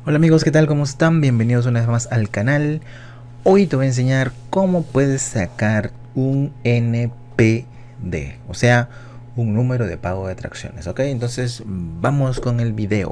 Hola amigos, ¿qué tal? ¿Cómo están? Bienvenidos una vez más al canal. Hoy te voy a enseñar cómo puedes sacar un NPD, o sea, un número de pago de atracciones, ¿ok? Entonces, vamos con el video.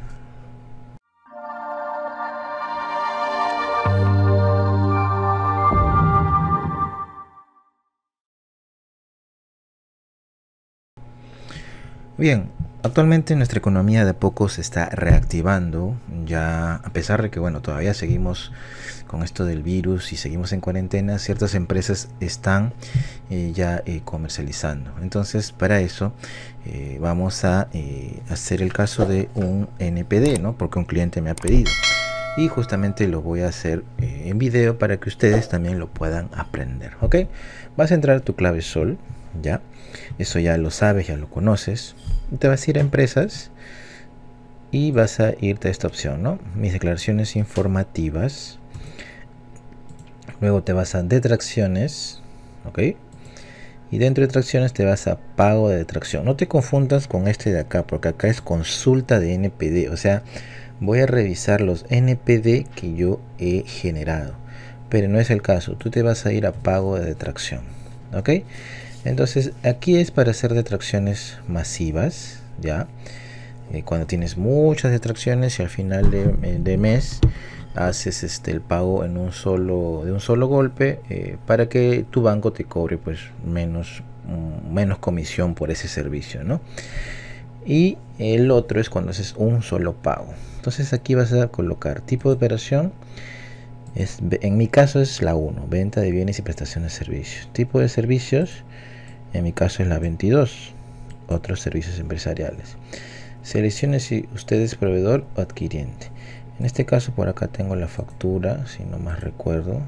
Bien, actualmente nuestra economía de a poco se está reactivando, ya a pesar de que, bueno, todavía seguimos con esto del virus y seguimos en cuarentena, ciertas empresas están ya comercializando. Entonces, para eso vamos a hacer el caso de un NPD, ¿no? Porque un cliente me ha pedido. Y justamente lo voy a hacer en video para que ustedes también lo puedan aprender, ¿ok? Vas a entrar a tu clave Sol, ¿ya? Eso ya lo sabes, ya lo conoces. Te vas a ir a empresas y vas a irte a esta opción, ¿no? Mis declaraciones informativas. Luego te vas a detracciones, ¿ok? Y dentro de detracciones te vas a pago de detracción. No te confundas con este de acá, porque acá es consulta de NPD. O sea, voy a revisar los NPD que yo he generado. Pero no es el caso. Tú te vas a ir a pago de detracción, ¿ok? Entonces aquí es para hacer detracciones masivas, ¿ya? Cuando tienes muchas detracciones y al final de mes haces el pago en de un solo golpe, para que tu banco te cobre pues menos comisión por ese servicio, ¿no? Y el otro es cuando haces un solo pago. Entonces aquí vas a colocar tipo de operación. En mi caso es la 1, venta de bienes y prestaciones de servicios. Tipo de servicios, en mi caso es la 22, otros servicios empresariales. Seleccione si usted es proveedor o adquiriente. En este caso por acá tengo la factura, si no más recuerdo.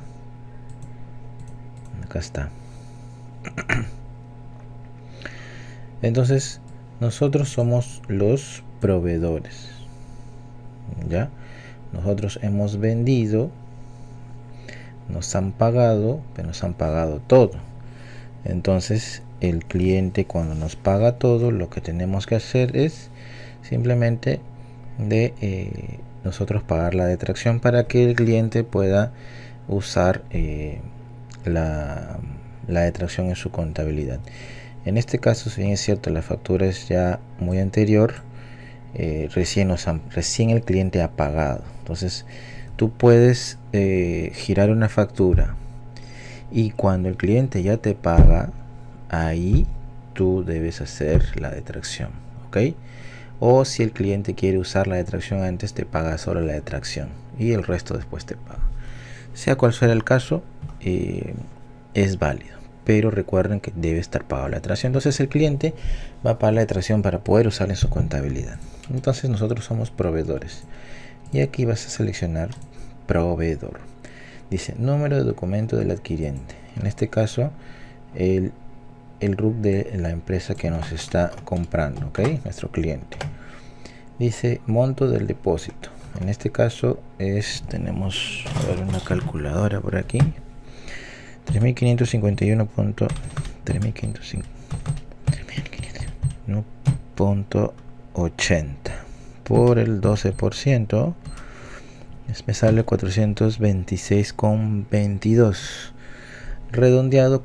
Acá está. Entonces nosotros somos los proveedores, ¿ya? Nosotros hemos vendido, nos han pagado, pero nos han pagado todo. Entonces el cliente, cuando nos paga todo, lo que tenemos que hacer es simplemente de nosotros pagar la detracción para que el cliente pueda usar la detracción en su contabilidad. En este caso, si bien es cierto, la factura es ya muy anterior, recién el cliente ha pagado. Entonces tú puedes girar una factura y cuando el cliente ya te paga, ahí tú debes hacer la detracción, ¿ok? O si el cliente quiere usar la detracción antes, te paga solo la detracción y el resto después te paga. Sea cual sea el caso, es válido, pero recuerden que debe estar pagada la detracción. Entonces el cliente va a pagar la detracción para poder usarla en su contabilidad. Entonces nosotros somos proveedores y aquí vas a seleccionar proveedor. Dice número de documento del adquiriente. En este caso el RUC de la empresa que nos está comprando, ¿ok? Nuestro cliente. Dice monto del depósito. En este caso tenemos una calculadora por aquí. 3.551.80 por el 12%. Me sale 426,22. Redondeado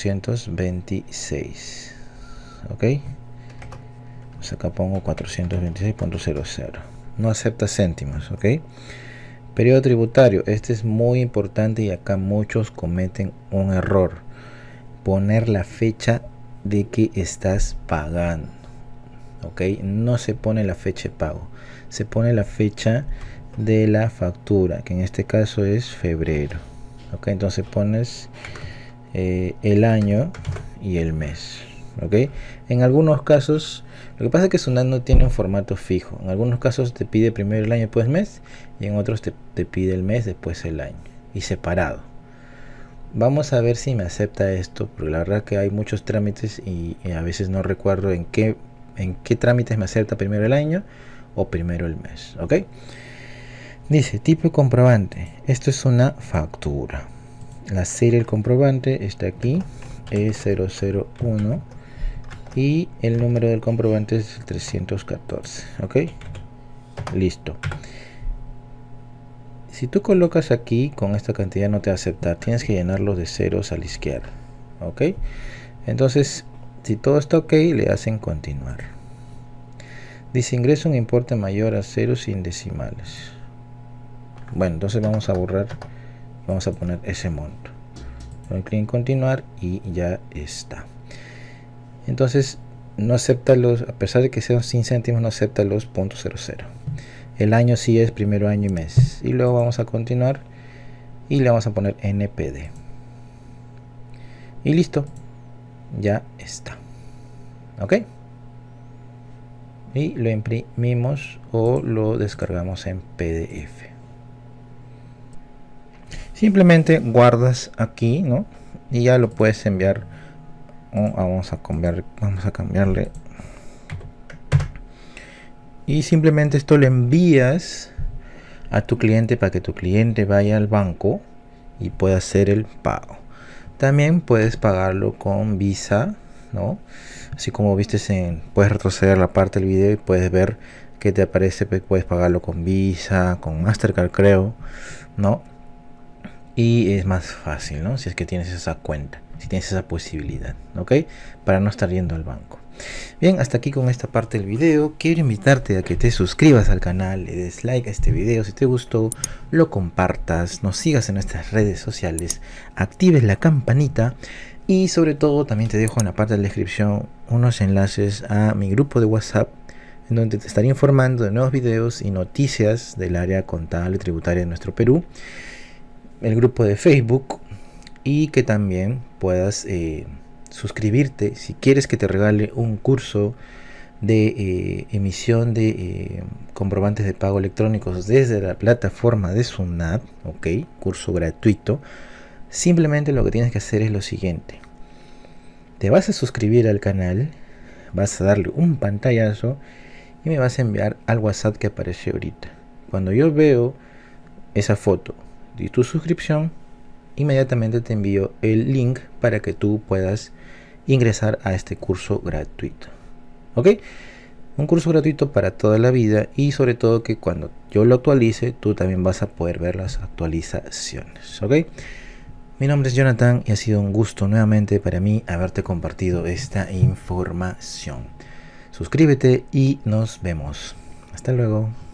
426. Ok, pues acá pongo 426.00. no acepta céntimos. Ok, periodo tributario, este es muy importante y acá muchos cometen un error: poner la fecha de que estás pagando. Ok, no se pone la fecha de pago, se pone la fecha de la factura, que en este caso es febrero. Ok, entonces pones el año y el mes. Ok, en algunos casos, lo que pasa es que Sunat no tiene un formato fijo. En algunos casos te pide primero el año, después el mes, y en otros te pide el mes, después el año, y separado. Vamos a ver si me acepta esto, porque la verdad que hay muchos trámites y a veces no recuerdo en qué trámites me acepta primero el año o primero el mes. Ok, dice tipo de comprobante. Esto es una factura. La serie del comprobante está aquí, E001, y el número del comprobante es el 314. Ok, listo. Si tú colocas aquí con esta cantidad no te va a aceptar, tienes que llenarlo de ceros a la izquierda, ok. Entonces si todo está ok, le hacen continuar. Dice ingresa un importe mayor a 0 sin decimales. Bueno, entonces vamos a borrar, vamos a poner ese monto. Doy clic en continuar y ya está. Entonces no acepta los, a pesar de que sean 100 céntimos, no acepta los .00. El año sí es primero año y mes. Y luego vamos a continuar y le vamos a poner NPD. Y listo, ya está. Ok. Y lo imprimimos o lo descargamos en PDF. Simplemente guardas aquí, ¿no? Y ya lo puedes enviar. Vamos a cambiarle. Y simplemente esto lo envías a tu cliente para que tu cliente vaya al banco y pueda hacer el pago. También puedes pagarlo con Visa, ¿no? Así como viste, puedes retroceder la parte del video y puedes ver que te aparece, puedes pagarlo con Visa, con Mastercard creo, ¿no? Y es más fácil, ¿no? Si es que tienes esa cuenta, si tienes esa posibilidad, ¿ok? Para no estar yendo al banco. Bien, hasta aquí con esta parte del video. Quiero invitarte a que te suscribas al canal, le des like a este video si te gustó, lo compartas, nos sigas en nuestras redes sociales, actives la campanita y sobre todo también te dejo en la parte de la descripción unos enlaces a mi grupo de WhatsApp en donde te estaré informando de nuevos videos y noticias del área contable y tributaria de nuestro Perú, el grupo de Facebook, y que también puedas suscribirte si quieres que te regale un curso de emisión de comprobantes de pago electrónicos desde la plataforma de Sunat, ok, curso gratuito. Simplemente lo que tienes que hacer es lo siguiente: te vas a suscribir al canal, vas a darle un pantallazo y me vas a enviar al WhatsApp que aparece ahorita. Cuando yo veo esa foto de tu suscripción, inmediatamente te envío el link para que tú puedas ingresar a este curso gratuito, ok. Un curso gratuito para toda la vida, y sobre todo que cuando yo lo actualice tú también vas a poder ver las actualizaciones, ok. Mi nombre es Jonathan y ha sido un gusto nuevamente para mí haberte compartido esta información. Suscríbete y nos vemos. Hasta luego.